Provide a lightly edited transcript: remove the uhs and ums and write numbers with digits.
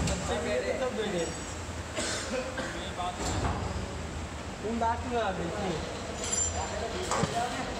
बच्चे मेरे तो बेटे तुम बात में आ गई